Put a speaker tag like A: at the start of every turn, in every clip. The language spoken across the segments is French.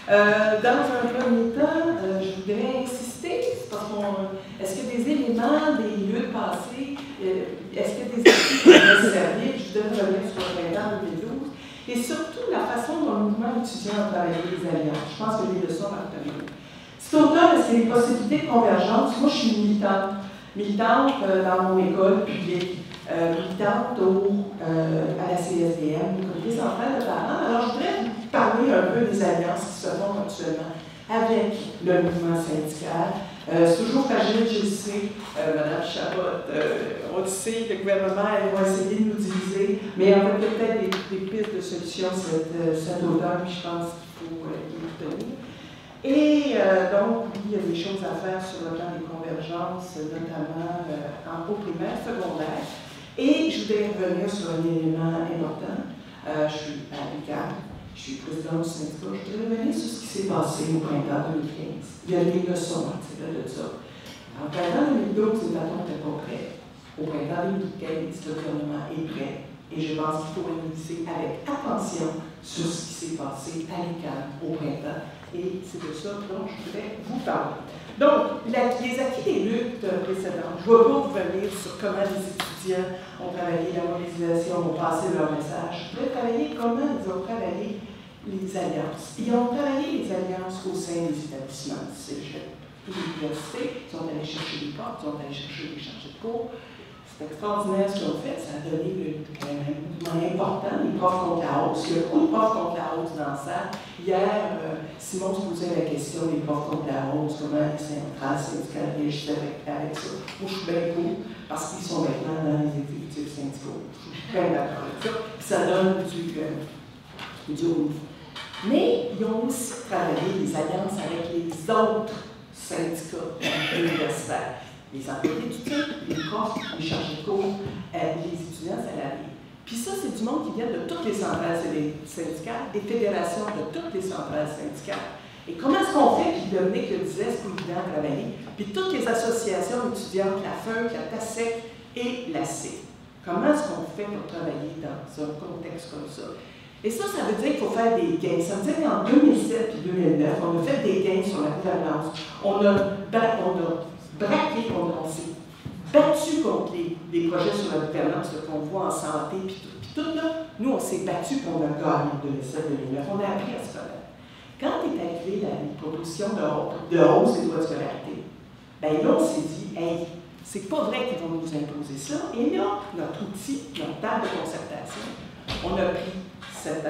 A: Dans un premier temps, je voudrais insister, parce est-ce que des éléments des lieux passés, est-ce que des acquis pourraient servir, je voudrais revenir sur le printemps 2012, et surtout la façon dont le mouvement étudiant a travaillé les alliances. Je pense que les leçons vont retenir. Cet automne, est-ce qu'il y a des possibilités de convergence? Moi, je suis militante dans mon école publique, militante à la CSDM, le comité central de parents. Alors, je voudrais vous parler un peu des alliances qui se font actuellement avec le mouvement syndical. C'est toujours fragile, je le sais, Mme Chabot, on le sait, le gouvernement va essayer de nous diviser, mais on a peut-être des pistes de solutions cet automne, je pense qu'il faut y tenir. Et donc, il y a des choses à faire sur le plan des convergences, notamment au primaire, secondaire. Et je voudrais revenir sur un élément important. Je suis à l'UQAM, je suis présidente du syndicat. Je voudrais revenir sur ce qui s'est passé au printemps 2015. Il y a des leçons à tirer de ça. En printemps 2012, les bâtons n'étaient pas prêts. Au printemps 2015, le gouvernement est prêt. Et je pense qu'il faut analyser avec attention sur ce qui s'est passé à l'UQAM au printemps. Et c'est de ça dont je voudrais vous parler. Donc, les acquis des luttes précédentes, je ne vais pas revenir sur comment les étudiants ont travaillé la mobilisation, ont passé leur message. Je voudrais travailler comment ils ont travaillé les alliances. Ils ont travaillé les alliances au sein des établissements du cégep, de l'université. Ils sont allés chercher des portes, ils sont allés chercher des chargés de cours. C'est extraordinaire ce qu'ils ont fait, ça a donné quand même un mouvement important, les profs contre la hausse. Il y a beaucoup de profs contre la hausse dans ça. Hier, Simon se posait la question des profs contre la hausse, comment les centrales syndicales réagissaient avec ça. Moi, je suis bien pour, parce qu'ils sont maintenant dans les exécutifs syndicaux. Je suis bien d'accord avec ça. Puis ça donne du haut niveau. Mais ils ont aussi travaillé les alliances avec les autres syndicats universitaires. Les employés d'étudiants, les profs, les chargés de cours, les étudiants salariés. Puis ça, c'est du monde qui vient de toutes les centrales syndicales, des fédérations de toutes les centrales syndicales. Et comment est-ce qu'on fait, puis Dominique le disait, c'est pas évident de travailler, puis toutes les associations étudiantes, la FEUC, la TASEC et la C. Comment est-ce qu'on fait pour travailler dans un contexte comme ça? Et ça veut dire qu'il faut faire des gains. Ça veut dire qu'en 2007 et 2009, on a fait des gains sur la gouvernance. On a braqué, on s'est battu contre les projets sur la gouvernance qu'on voit en santé, puis tout là, nous, on s'est battu pour on a gagné en 2007-2009. On a appris à se connaître. Quand est arrivée la proposition de hausse des droits de scolarité, bien là, on s'est dit, hey, c'est pas vrai qu'ils vont nous imposer ça. Et là, notre outil, notre table de concertation, on a pris 7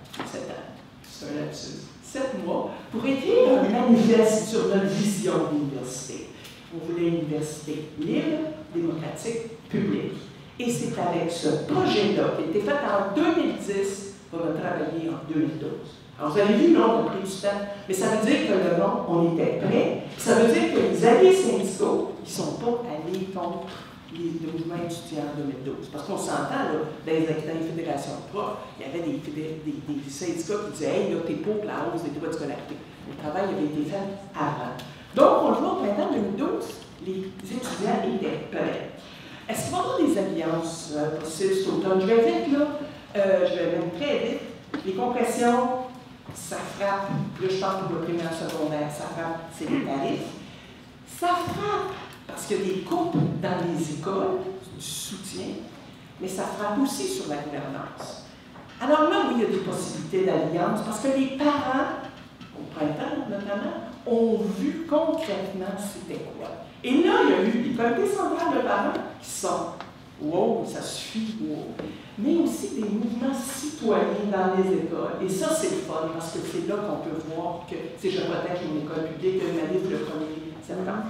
A: mois, pour écrire un manifeste sur notre vision de l'université. On voulait une université libre, démocratique, publique. Et c'est avec ce projet-là, qui a été fait en 2010, qu'on a travaillé en 2012. Alors, vous avez vu, là, on a pris du temps, mais ça veut dire que le nom, on était prêts. Ça veut dire que les alliés syndicaux, ils ne sont pas allés contre le mouvement étudiant en 2012. Parce qu'on s'entend, là, dans les fédérations de profs, il y avait des syndicats qui disaient « Hey, là, t'es pour la hausse des droits de scolarité. » Le travail avait été fait avant. Donc, on le voit au printemps 2012, les étudiants étaient prêts. Est-ce qu'il va y avoir des alliances possibles cet automne? Je vais vite, là, je vais même très vite. Les compressions, ça frappe, là, je parle pour le primaire secondaire, ça frappe, c'est les tarifs. Ça frappe parce qu'il y a des coupes dans les écoles, du soutien, mais ça frappe aussi sur la gouvernance. Alors là, oui, il y a des possibilités d'alliance, parce que les parents, au printemps notamment, ont vu concrètement c'était quoi. Et là, il y a eu des comités centrales de parents qui sont « wow, ça suffit, wow », mais aussi des mouvements citoyens dans les écoles. Et ça, c'est le fun, parce que c'est là qu'on peut voir que, si je protège mon école publique, que ma livre le 1er septembre,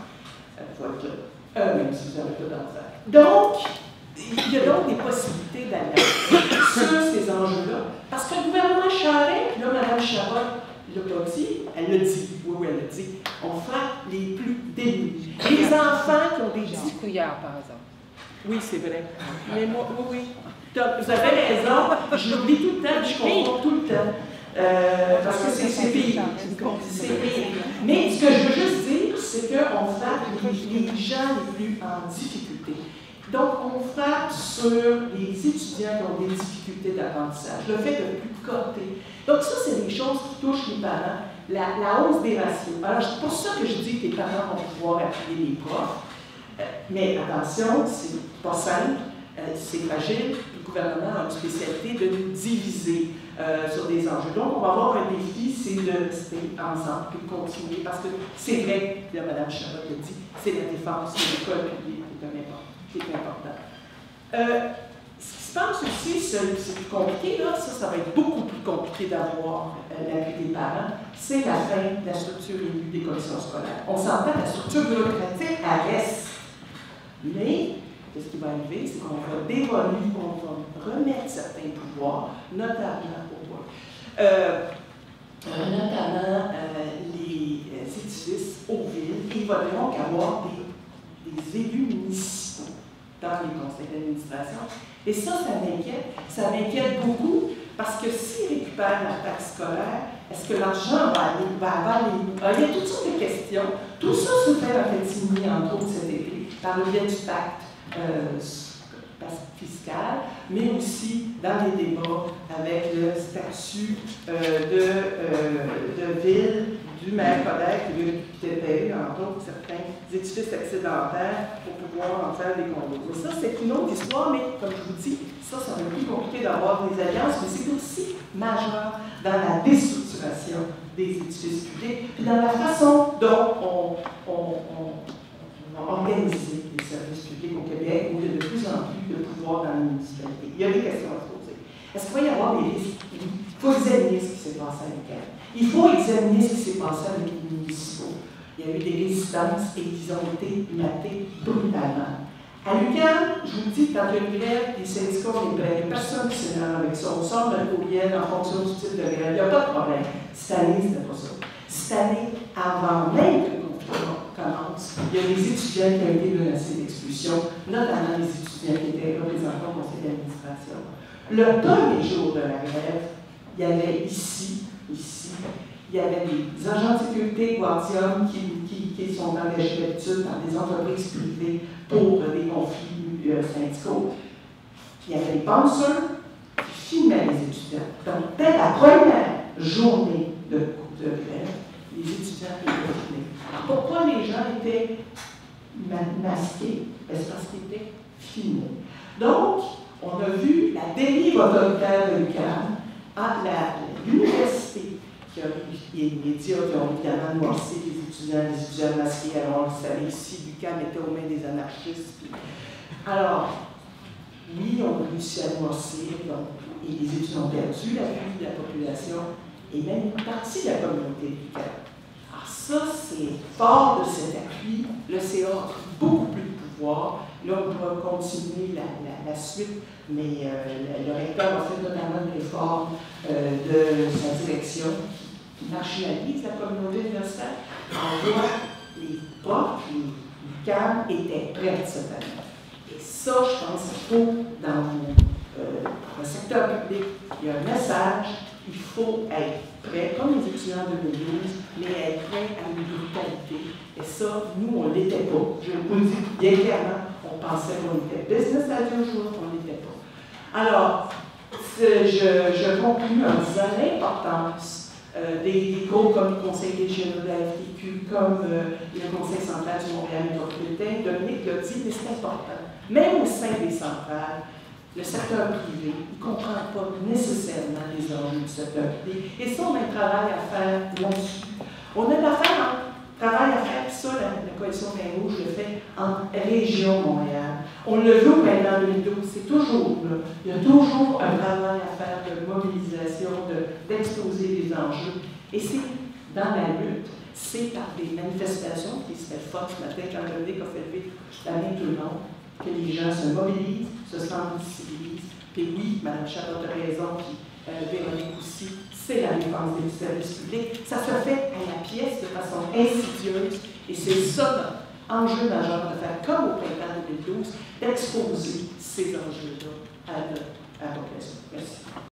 A: même si vous avez tout en faire. Donc, il y a donc des possibilités d'alliance sur ces enjeux-là. Parce que le gouvernement Charest, là, Mme Chabot, l'a pas dit, elle l'a dit, oui, elle l'a dit, on frappe les plus démunis. Les enfants qui ont des
B: couillards, par exemple.
A: Oui, c'est vrai. Mais moi, oui. Vous avez raison, je l'oublie tout le temps, je confonds tout le temps. Parce que c'est pire. Mais ce que je veux juste dire, c'est qu'on frappe les gens les plus en difficulté. Donc, on frappe sur les étudiants qui ont des difficultés d'apprentissage, le fait de ne plus coter. Donc, ça, c'est des choses qui touchent les parents. la hausse des ratios. Alors, c'est pour ça que je dis que les parents vont pouvoir appuyer les profs. Mais attention, c'est pas simple, c'est fragile. Le gouvernement a une spécialité de nous diviser sur des enjeux. Donc, on va avoir un défi, c'est de rester ensemble et de continuer, parce que c'est vrai, là, Mme Chabot l'a dit, c'est la défense de l'école publique qui est important. Ce qui se passe aussi, c'est plus compliqué, là, ça va être beaucoup plus compliqué d'avoir l'appui des parents, c'est la fin de la structure élue des commissions scolaires. On s'entend, la structure bureaucratique, elle reste. Mais, ce qui va arriver, c'est qu'on va dévoluer, on va remettre certains pouvoirs, notamment les édifices aux villes. Il va donc avoir des élus municipaux dans les conseils d'administration. Et ça m'inquiète. Ça m'inquiète beaucoup parce que s'ils récupèrent la taxe scolaire, est-ce que l'argent va aller? Il y a toutes sortes de questions. Tout ça se fait en catimini, entre autres cet été, par le biais du pacte fiscal, mais aussi dans les débats avec le statut de ville du maire Kodak qui veut payer, entre autres, certains édifices excédentaires pour pouvoir en faire des condos. Mais ça, c'est une autre histoire, mais comme je vous dis, ça va être plus compliqué d'avoir des alliances, mais c'est aussi majeur dans la déstructuration des édifices publics, puis dans la façon dont on va organiser les services publics au Québec, où il y a de plus en plus de pouvoir dans les municipalités. Il y a des questions à se poser. Est-ce qu'il va y avoir des risques? Il faut examiner ce qui s'est passé avec elle. Il faut examiner ce qui s'est passé avec les municipaux. Il y a eu des résistances et ils ont été matés brutalement. À l'UQAM, je vous dis, quand il y a une grève, les syndicats ont des grèves, personne ne s'énerve avec ça. On sort d'un courriel en fonction du type de grève. Il n'y a pas de problème. Cette année, c'était pas ça. Cette année, avant même que le confinement commence, il y a des étudiants qui ont été menacés d'expulsion, notamment les étudiants qui étaient représentants au conseil d'administration. Le premier jour de la grève, il y avait ici, il y avait des agents de sécurité Guardium qui sont engagés d'habitude dans des entreprises privées pour des conflits syndicaux. Il y avait des penseurs qui filmaient les étudiants. Donc, dès la première journée de grève, les étudiants étaient filmés. Alors, pourquoi les gens étaient masqués? C'est parce qu'ils étaient filmés. Donc, on a vu la dérive autoritaire de l'UQAM à l'université, et les médias qui ont évidemment noirci les étudiants masqués. Alors, vous savez, ici, l'UQAM était aux mains des anarchistes. Alors, oui, on a réussi à noircir, et les étudiants ont perdu l'appui de la population, et même une partie de la communauté de l'UQAM. Alors ça, c'est fort de cet appui. Le CA a beaucoup plus de pouvoir. Là, on pourra continuer la suite, mais le recteur a fait notamment une réforme de sa direction qui marginalise la communauté universitaire. On voit les profs, les CAM étaient prêts cette année. Et ça, je pense qu'il faut, dans le secteur public, il y a un message, il faut être prêt, comme les étudiants de 2012, mais être prêt à une brutalité. Et ça, nous, on ne l'était pas. Je vous le dis bien clairement, on pensait qu'on était business as usual, on ne l'était pas. Alors, je conclue en disant l'importance des groupes comme le Conseil régional de la FTQ, comme le Conseil central du Montréal métropolitain. Dominique l'a dit, mais c'est important. Même au sein des centrales, le secteur privé, il ne comprend pas nécessairement les enjeux du secteur privé. Et ça, on a un travail à faire là-dessus. On a un travail à faire, puis ça, la coalition Main Rouge le fait en région Montréal. On le veut maintenant en 2012, c'est toujours là. Il y a toujours un travail à faire de mobilisation, d'exposer les enjeux. Et c'est dans la lutte, c'est par des manifestations, qui se fait fort ce matin, quand Dominique a fait lever la main tout le monde, que les gens se mobilisent, se sensibilisent. Puis oui, Mme Chabot a raison, puis Véronique aussi, c'est la défense des services publics. Ça se fait à la pièce de façon insidieuse, et c'est ça l'enjeu majeur de faire comme au printemps 2012, d'exposer ces enjeux-là à la population. Merci.